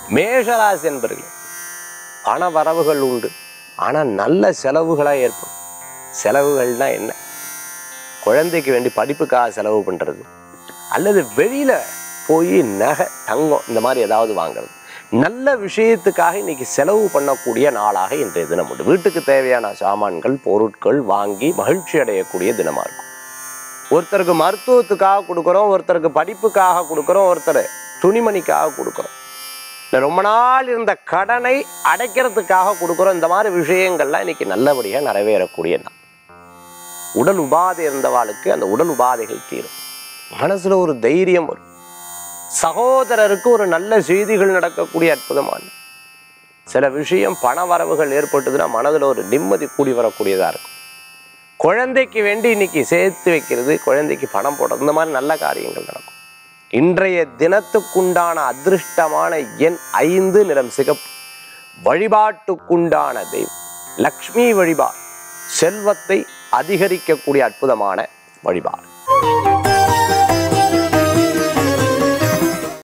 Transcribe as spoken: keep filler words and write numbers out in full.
மேஷராசி என்பர்கள் பண வரவுகள் உண்டு, ஆனால் நல்ல செலவுகளாக ஏற்படும். செலவுகள்னா என்ன? குழந்தைக்கு வேண்டி படிப்புக்காக செலவு பண்ணுறது, அல்லது வெளியில் போய் நகை தங்கம் இந்த மாதிரி ஏதாவது வாங்குறது, நல்ல விஷயத்துக்காக இன்னைக்கு செலவு பண்ணக்கூடிய நாளாக இன்றைய தினம் உண்டு. வீட்டுக்கு தேவையான சாமான்கள் பொருட்கள் வாங்கி மகிழ்ச்சி அடையக்கூடிய தினமாக இருக்கும். ஒருத்தருக்கு மருத்துவத்துக்காக கொடுக்குறோம், ஒருத்தருக்கு படிப்புக்காக கொடுக்குறோம், ஒருத்தர் துணிமணிக்காக கொடுக்குறோம், இல்லை ரொம்ப நாள் இருந்த கடனை அடைக்கிறதுக்காக கொடுக்குறோம். இந்த மாதிரி விஷயங்கள்லாம் இன்னைக்கு நல்லபடியாக நிறைவேறக்கூடிய நாள். உடல் உபாதை இருந்தவாளுக்கு அந்த உடல் உபாதைகள் தீரும். மனசுல ஒரு தைரியம் வரும். சகோதரருக்கு ஒரு நல்ல செய்திகள் நடக்கக்கூடிய அற்புதமான சில விஷயம். பண வரவுகள் ஏற்பட்டதுன்னா மனதில் ஒரு நிம்மதி கூடி வரக்கூடியதாக இருக்கும். குழந்தைக்கு வேண்டி இன்னைக்கு சேர்த்து வைக்கிறது, குழந்தைக்கு பணம் போடுறது, இந்த மாதிரி நல்ல காரியங்கள் நடக்கும். இன்றைய தினத்துக்குண்டான அதிர்ஷ்டமான எண் ஐந்து, நிறம் சிகப்பு. வழிபாட்டுக்குண்டான தெய்வம் லக்ஷ்மி வழிபாடு செல்வத்தை அதிகரிக்கக்கூடிய அற்புதமான வழிபாடு.